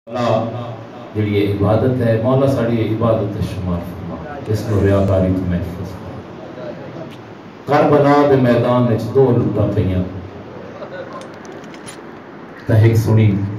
जी इबादत है मौला साड़ी इबादत शुमार फरमा, इसको रियाकारी तो महफूज करबला के मैदान में दो लुटा पईयां, एक सुनी